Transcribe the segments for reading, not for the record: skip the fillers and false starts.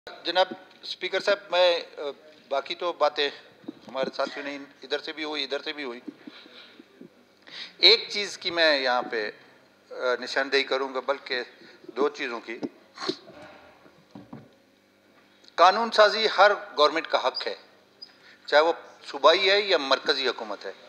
जनाब स्पीकर साहब, मैं बाकी तो बातें हमारे साथियों ने इधर से भी हुई, इधर से भी हुई। एक चीज़ की मैं यहाँ पे निशानदेही करूँगा, बल्कि दो चीज़ों की। कानून साजी हर गवर्नमेंट का हक है, चाहे वो सूबाई है या मरकज़ी हुकूमत है।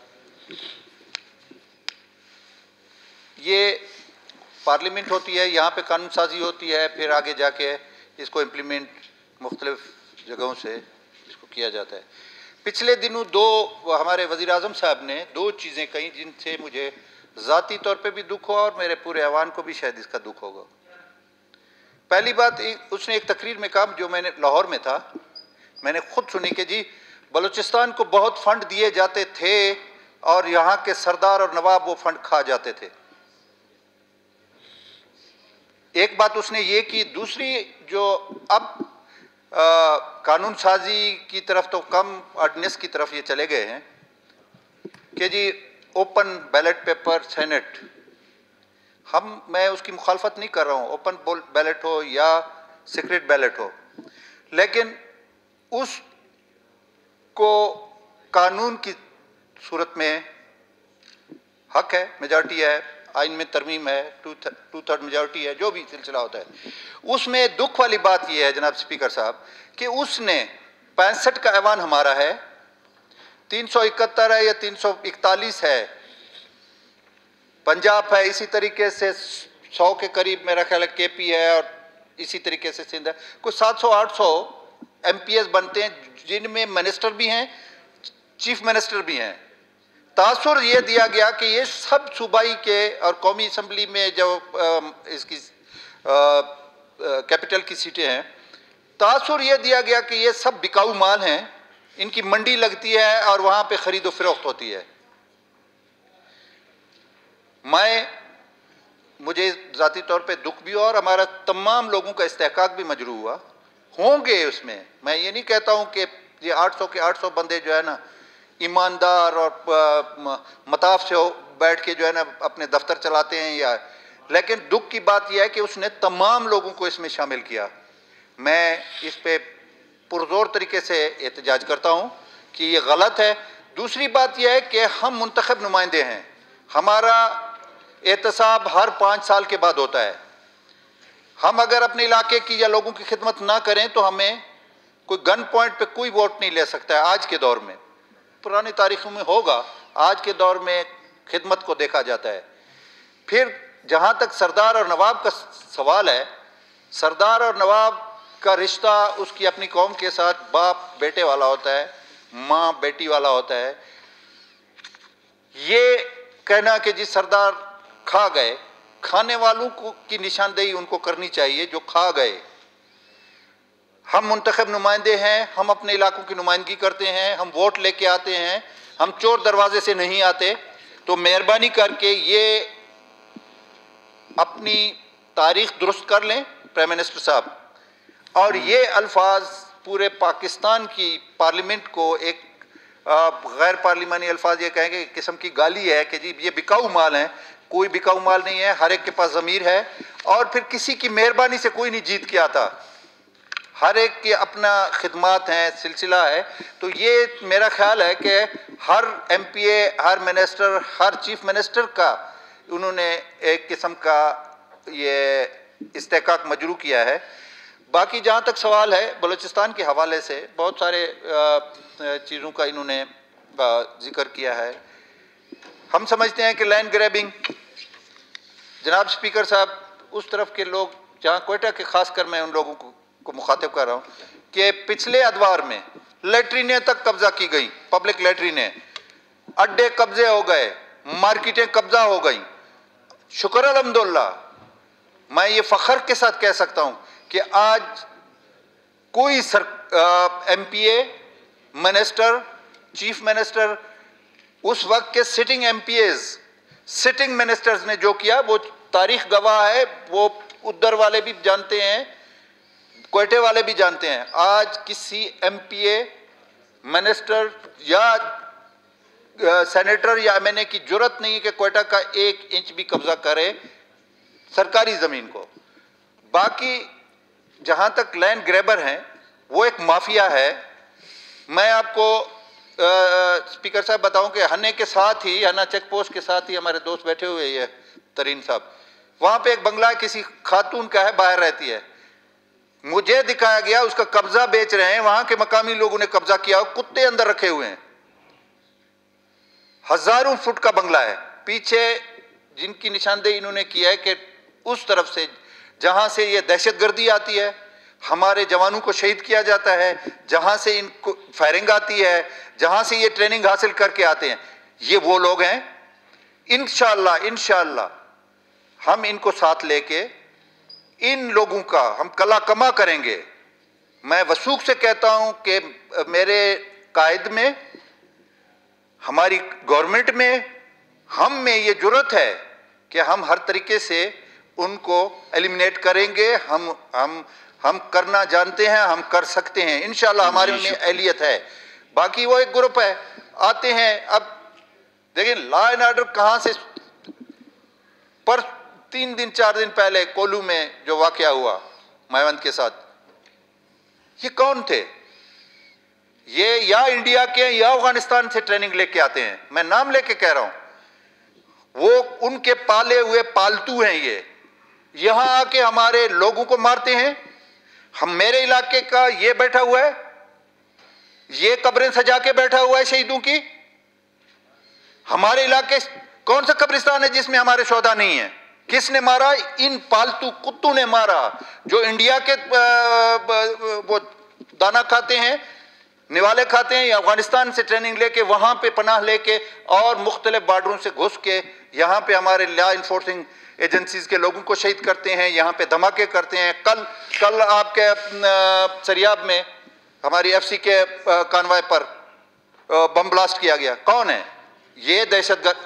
ये पार्लियामेंट होती है, यहाँ पे कानून साजी होती है, फिर आगे जाके इसको इम्प्लीमेंट मुख्तलिफ जगहों से इसको किया जाता है। पिछले दिनों हमारे वज़ीर आज़म साहब ने दो चीज़ें कही जिनसे मुझे ज़ाती तौर पे भी दुख हुआ और मेरे पूरे ऐवान को भी शायद इसका दुख होगा। पहली बात, उसने एक तकरीर में कहा, जो मैंने लाहौर में था, मैंने खुद सुनी कि जी बलूचिस्तान को बहुत फंड दिए जाते थे और यहाँ के सरदार और नवाब वो फंड खा जाते थे। एक बात उसने ये की। दूसरी, जो अब कानून साजी की तरफ तो कम ऑर्डिनेंस की तरफ ये चले गए हैं कि जी ओपन बैलेट पेपर सेनेट, मैं उसकी मुखालफत नहीं कर रहा हूँ, ओपन बैलेट हो या सीक्रेट बैलेट हो, लेकिन उसको कानून की सूरत में हक है, मेजॉरिटी है, आइन में तरमीम है, टू थर्ड मेजॉरिटी है, जो भी सिलसिला होता है। उसमें दुख वाली बात यह है जनाब स्पीकर साहब कि उसने 65 का ऐवान हमारा है, 371 है या 341 है पंजाब है, इसी तरीके से 100 के करीब मेरा ख्याल है केपी है, और इसी तरीके से सिंध है। कुछ 700-800 MPs बनते हैं जिनमें मिनिस्टर भी हैं, चीफ मिनिस्टर भी हैं। तासुर ये दिया गया कि ये सब सूबाई के और कौमी असम्बली में जो इसकी कैपिटल की सीटें हैं, तासुर ये दिया गया कि ये सब बिकाऊ माल हैं, इनकी मंडी लगती है और वहाँ पे ख़रीदो फरोख्त होती है। मुझे ज़ाती तौर पे दुख भी हुआ और हमारा तमाम लोगों का इस्तेहकाक भी मजरू हुआ होंगे उसमें। मैं ये नहीं कहता हूँ कि ये 800 के 800 बंदे जो है ना ईमानदार और मताफ से बैठ के जो है ना अपने दफ्तर चलाते हैं, या, लेकिन दुख की बात यह है कि उसने तमाम लोगों को इसमें शामिल किया। मैं इस पे पुरजोर तरीके से एहतजाज करता हूँ कि ये गलत है। दूसरी बात यह है कि हम मुंतखब नुमाइंदे हैं, हमारा एहतसाब हर 5 साल के बाद होता है। हम अगर अपने इलाके की या लोगों की खिदमत ना करें तो हमें कोई गन पॉइंट पे कोई वोट नहीं ले सकता है। आज के दौर में, पुरानी तारीखों में होगा, आज के दौर में खिदमत को देखा जाता है। फिर जहाँ तक सरदार और नवाब का सवाल है, सरदार और नवाब का रिश्ता उसकी अपनी कौम के साथ बाप बेटे वाला होता है, माँ बेटी वाला होता है। ये कहना कि जी सरदार खा गए, खाने वालों को की निशानदेही उनको करनी चाहिए जो खा गए। हम मुंतखब नुमाइंदे हैं, हम अपने इलाकों की नुमाइंदगी करते हैं, हम वोट लेके आते हैं, हम चोर दरवाजे से नहीं आते। तो मेहरबानी करके ये अपनी तारीख दुरुस्त कर लें प्राइम मिनिस्टर साहब, और ये अल्फाज पूरे पाकिस्तान की पार्लियामेंट को एक गैर पार्लिमानी अल्फाज ये कहेंगे किस्म की गाली है कि जी ये बिकाऊ माल है। कोई बिकाऊ माल नहीं है, हर एक के पास ज़मीर है, और फिर किसी की मेहरबानी से कोई नहीं जीत के आता, हर एक के अपना खिदमात हैं, सिलसिला है। तो ये मेरा ख्याल है कि हर MPA, हर मिनिस्टर, हर चीफ मिनिस्टर का उन्होंने एक किस्म का ये इस्तेहकाक मजरू किया है। बाकी जहाँ तक सवाल है बलूचिस्तान के हवाले से, बहुत सारे चीज़ों का इन्होंने जिक्र किया है। हम समझते हैं कि लैंड ग्रैबिंग, जनाब स्पीकर साहब, उस तरफ के लोग जहाँ कोयटा के, खासकर मैं उन लोगों को मुखातिब कर रहा हूँ कि पिछले अदवार में लैट्रीनें तक कब्जा की गई, पब्लिक लैट्रीनें, अड्डे कब्जे हो गए, मार्केटें कब्जा हो गई। शुक्र अल्हम्दुलिल्लाह, मैं ये फ़ख्र के साथ कह सकता हूँ कि आज कोई MPA, मिनिस्टर, चीफ मिनिस्टर, उस वक्त के सिटिंग MPAs, सिटिंग मिनिस्टर्स ने जो किया वो तारीख गवाह है, वो उधर वाले भी जानते हैं, कोयटे वाले भी जानते हैं। आज किसी MPA, मिनिस्टर या सेनेटर या MNA की जुर्रत नहीं है कि कोयटा का 1 इंच भी कब्जा करे सरकारी ज़मीन को। बाकी जहां तक लैंड ग्रैबर हैं वो एक माफिया है। मैं आपको स्पीकर साहब बताऊं कि हन्ने के साथ ही, हन्ना चेक पोस्ट के साथ ही हमारे दोस्त बैठे हुए ये तरीन साहब, वहां पे एक बंगला किसी खातून का है, बाहर रहती है, मुझे दिखाया गया उसका कब्जा बेच रहे हैं, वहां के मकामी लोगों ने कब्जा किया, कुत्ते अंदर रखे हुए हैं। हजारों फुट का बंगला है, पीछे जिनकी निशानदेही इन्होंने किया है कि उस तरफ से जहां से ये दहशतगर्दी आती है, हमारे जवानों को शहीद किया जाता है, जहां से इनको फायरिंग आती है, जहां से ये ट्रेनिंग हासिल करके आते हैं, ये वो लोग हैं। इंशाअल्लाह हम इनको साथ लेके इन लोगों का हम कला कमा करेंगे। मैं वसूख से कहता हूं कि मेरे कायद में, हमारी गवर्नमेंट में, हम में ये जुर्रत है कि हम हर तरीके से उनको एलिमिनेट करेंगे। हम करना जानते हैं, हम कर सकते हैं, इंशाल्लाह हमारे में एहलियत है। बाकी वो एक ग्रुप है, आते हैं। अब देखिए लॉ एंड ऑर्डर कहां से, पर 3 दिन 4 दिन पहले कोलू में जो वाकया हुआ मायावंत के साथ, ये कौन थे? ये या इंडिया के या अफगानिस्तान से ट्रेनिंग लेके आते हैं, मैं नाम लेके कह रहा हूं, वो उनके पाले हुए पालतू हैं। ये यहां आके हमारे लोगों को मारते हैं। हम, मेरे इलाके का ये बैठा हुआ है, ये कब्रें सजा के बैठा हुआ है शहीदों की। हमारे इलाके कौन सा कब्रिस्तान है जिसमें हमारे शोहदा नहीं है? किसने मारा? इन पालतू कुत्तों ने मारा, जो इंडिया के वो दाना खाते हैं, निवाले खाते हैं, या अफगानिस्तान से ट्रेनिंग लेके, वहां पे पनाह लेके और मुख्तलिफ बॉर्डरों से घुस के यहाँ पे हमारे लॉ इन्फोर्सिंग एजेंसीज के लोगों को शहीद करते हैं, यहाँ पे धमाके करते हैं। कल आपके सरियाब में हमारी एफसी के कानवाय पर बम ब्लास्ट किया गया। कौन है ये दहशतगर्द?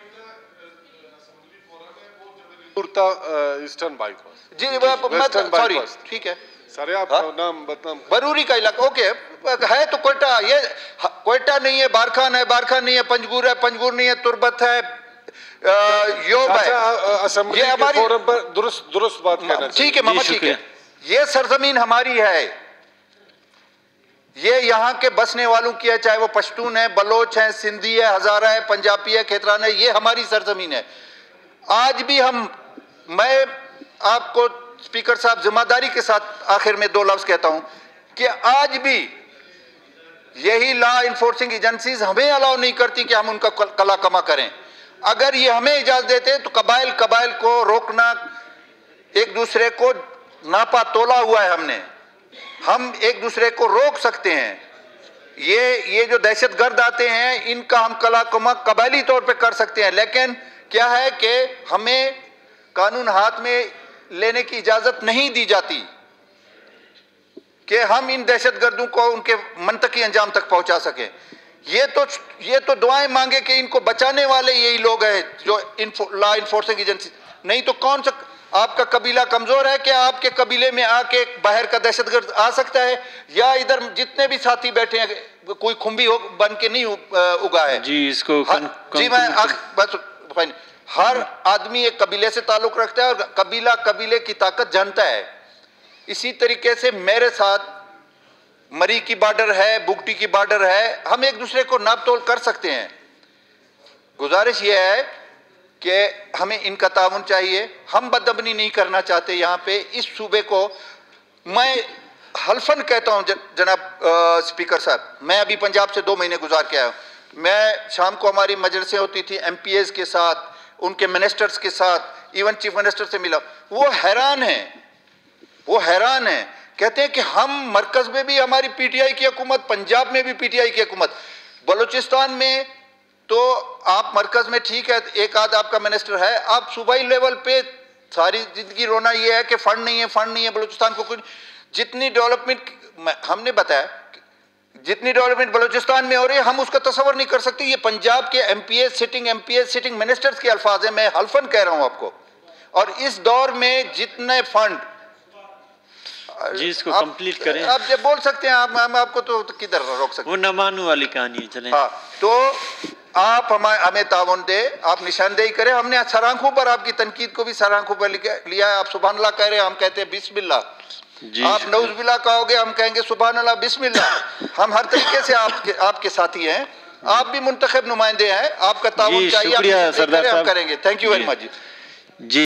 ईस्टर्न बाईपास जी, सॉरी, ठीक है सर, आपका नाम बताम बरूरी का इलाका। ओके, है तो कोयटा, ये कोयटा नहीं है, बारखान है, बारखान नहीं है, पंजगुर है, पंजगुर नहीं है, तुर्बत है, योब है। असेंबली के फोरम पर दुरुस्त बात कहना चाहिए। ठीक है मामा, ठीक है। ये सरजमीन हमारी है, ये यहाँ के बसने वालों की है, चाहे वो पश्तून है, बलोच है, सिंधी है, हजारा है, पंजाबी है, खेतरान है, ये हमारी सरजमीन है। आज भी मैं आपको स्पीकर साहब जिम्मेदारी के साथ आखिर में 2 लफ्ज कहता हूं कि आज भी यही लॉ इन्फोर्सिंग एजेंसीज हमें अलाउ नहीं करती कि हम उनका कला कमा करें। अगर ये हमें इजाजत देते तो कबाइल को रोकना, एक दूसरे को नापा तोला हुआ है हमने, हम एक दूसरे को रोक सकते हैं। ये जो दहशतगर्द आते हैं, इनका हम कला कमा कबायली तौर पे कर सकते हैं, लेकिन क्या है कि हमें कानून हाथ में लेने की इजाजत नहीं दी जाती कि हम इन दहशतगर्दों को उनके मंतकी अंजाम तक पहुंचा सकें। ये तो दुआएं मांगे कि इनको बचाने वाले यही लोग हैं जो लॉ इन्फोर्सिंग एजेंसी। नहीं तो कौन सा आपका कबीला कमजोर है कि आपके कबीले में आके बाहर का दहशतगर्द आ सकता है? या इधर जितने भी साथी बैठे हैं कोई खुम्बी बन के नहीं उगा है जी इसको? जी मैं बस हर आदमी एक कबीले से ताल्लुक रखता है और कबीला कबीले की ताकत जानता है। इसी तरीके से मेरे साथ मरी की बॉर्डर है, बुगटी की बॉर्डर है, हम एक दूसरे को नाप तोल कर सकते हैं। गुजारिश यह है कि हमें इनका ताउन चाहिए। हम बदअमनी नहीं करना चाहते यहाँ पे। इस सूबे को मैं हल्फन कहता हूँ जनाब स्पीकर साहब, मैं अभी पंजाब से 2 महीने गुजार के आया हूँ। मैं शाम को हमारी मजलिसें होती थी MPAs के साथ, उनके मिनिस्टर्स के साथ, इवन चीफ मिनिस्टर से मिला। वो हैरान है, कहते हैं कि हम मरकज में भी हमारी PTI की हुकूमत, पंजाब में भी PTI की हुकूमत, बलूचिस्तान में तो आप मरकज में ठीक है, एक आध आपका मिनिस्टर है, आप सूबाई लेवल पे सारी जिंदगी रोना ये है कि फंड नहीं है बलूचिस्तान को। कुछ जितनी डेवलपमेंट हमने बताया, जितनी डेवलपमेंट बलूचिस्तान में हो रही है हम उसका तस्वर नहीं कर सकते। ये पंजाब के MPAs सिटिंग मिनिस्टर्स के अल्फाज है, मैं हल्फन कह रहा हूं आपको। और इस दौर में जितने फंड जी, इसको कंप्लीट करें। आप जब बोल सकते हैं, हम आपको तो किधर रोक सकते हैं? वो नमानू वाली कहानी है, चलें। हाँ, तो आप हमें ताउन दे, आप निशानदेही करें। हमने सर आंखों पर आपकी तनकीद को भी सर आंखों पर लिया है। आप सुभान अल्लाह कह रहे हैं, हम कहते हैं बिस्मिल्लाह। आप नौजुबिल्ला कहोगे, हम कहेंगे सुभान अल्लाह बिस्मिल्लाह। हम हर तरीके से आपके साथी हैं, आप भी मुंतखब नुमाइंदे हैं, आपका ताउन चाहिए, शुक्रिया सरदार साहब, हम करेंगे। Thank you very much ji.